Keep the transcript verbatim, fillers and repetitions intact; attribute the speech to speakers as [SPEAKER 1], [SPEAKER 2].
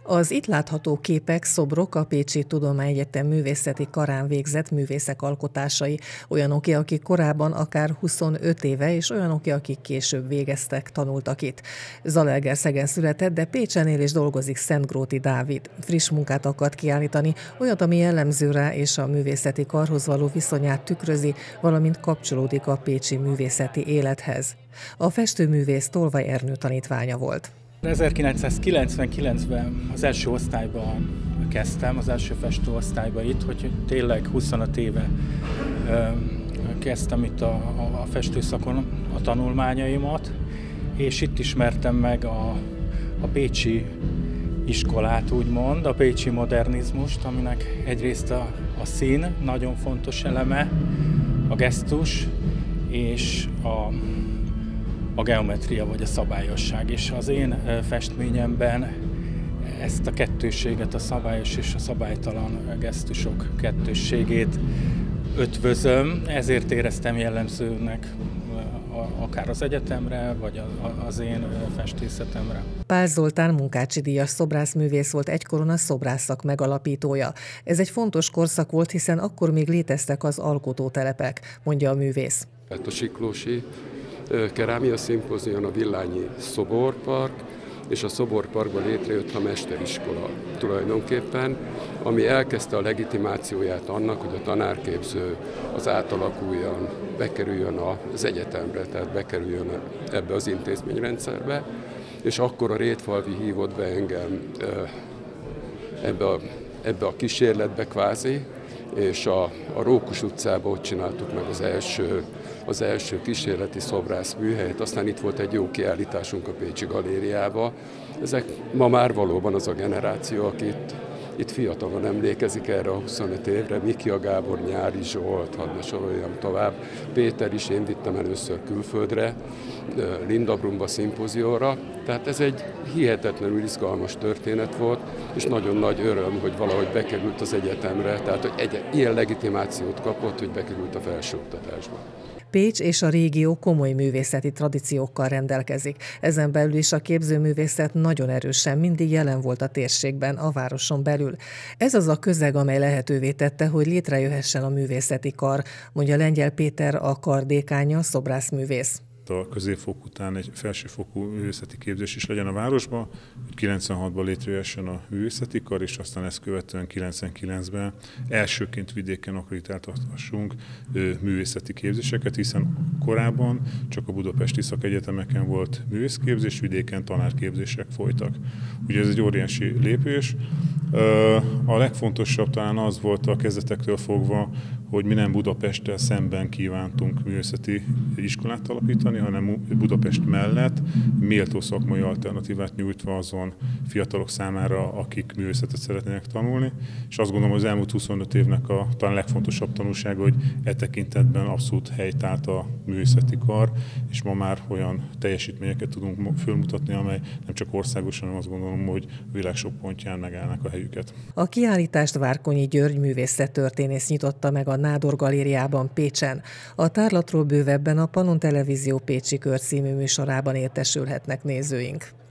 [SPEAKER 1] Az itt látható képek, szobrok a Pécsi Tudományegyetem művészeti karán végzett művészek alkotásai, olyanoké, akik korábban akár huszonöt éve, és olyanoké, akik később végeztek, tanultak itt. Zalaegerszegen született, de Pécsen él és dolgozik Szentgróti Dávid. Friss munkát akart kiállítani, olyat, ami jellemző rá és a művészeti karhoz való viszonyát tükrözi, valamint kapcsolódik a pécsi művészeti élethez. A festőművész Tolvay Ernő tanítványa volt.
[SPEAKER 2] ezerkilencszázkilencvenkilencben az első osztályban kezdtem, az első festőosztályban itt, hogy tényleg huszonöt éve kezdtem itt a, a, a festőszakon a tanulmányaimat, és itt ismertem meg a, a pécsi iskolát, úgymond, a pécsi modernizmust, aminek egyrészt a, a szín nagyon fontos eleme, a gesztus és a a geometria vagy a szabályosság, és az én festményemben ezt a kettősséget, a szabályos és a szabálytalan gesztusok kettősségét ötvözöm, ezért éreztem jellemzőnek akár az egyetemre, vagy az én festészetemre.
[SPEAKER 1] Pál Zoltán Munkácsi díjas szobrászművész volt egykoron a szobrászszak megalapítója. Ez egy fontos korszak volt, hiszen akkor még léteztek az alkotótelepek, mondja a művész.
[SPEAKER 3] A Siklósi Kerámia Szimpózion, a Villányi Szoborpark, és a Szoborparkban létrejött a mesteriskola tulajdonképpen, ami elkezdte a legitimációját annak, hogy a tanárképző az átalakuljon, bekerüljön az egyetemre, tehát bekerüljön ebbe az intézményrendszerbe, és akkor a Rétfalvi hívott be engem ebbe a, ebbe a kísérletbe kvázi, és a, a Rókus utcában ott csináltuk meg az első, az első kísérleti szobrász műhelyet, aztán itt volt egy jó kiállításunk a Pécsi Galériába. Ezek ma már valóban az a generáció, aki itt, itt fiatalon emlékezik erre a huszonöt évre, Mikia Gábor, Nyári Zsolt, hadd ne soroljam tovább, Péter is, én vittem először külföldre, Linda Brumba szimpózióra, tehát ez egy hihetetlenül izgalmas történet volt, és nagyon nagy öröm, hogy valahogy bekerült az egyetemre, tehát hogy egy, ilyen legitimációt kapott, hogy bekerült a felsőoktatásba.
[SPEAKER 1] Pécs és a régió komoly művészeti tradíciókkal rendelkezik. Ezen belül is a képzőművészet nagyon erősen mindig jelen volt a térségben, a városon belül. Ez az a közeg, amely lehetővé tette, hogy létrejöhessen a művészeti kar, mondja Lengyel Péter, a kar dékánja, szobrászművész.
[SPEAKER 4] A középfok után egy felsőfokú művészeti képzés is legyen a városban, hogy kilencvenhatban létrejöhessen a művészeti kar, és aztán ezt követően kilencvenkilencben elsőként vidéken akreditáltassunk művészeti képzéseket, hiszen korábban csak a budapesti szakegyetemeken volt művészképzés, vidéken tanárképzések folytak. Ugye ez egy óriási lépés. A legfontosabb talán az volt a kezdetektől fogva, hogy mi nem Budapesttel szemben kívántunk művészeti iskolát alapítani, hanem Budapest mellett méltó szakmai alternatívát nyújtva azon fiatalok számára, akik művészetet szeretnének tanulni. És azt gondolom, hogy az elmúlt huszonöt évnek a talán legfontosabb tanulsága, hogy e tekintetben abszolút helyt állt a művészeti kar, és ma már olyan teljesítményeket tudunk fölmutatni, amely nem csak országosan, hanem azt gondolom, hogy a világ sok pontján megállnak a helyüket.
[SPEAKER 1] A kiállítást Várkonyi György művészettörténész nyitotta meg a Nádor Galériában Pécsen. A tárlatról bővebben a Pannon Televízió Pécsi Kör című műsorában értesülhetnek nézőink.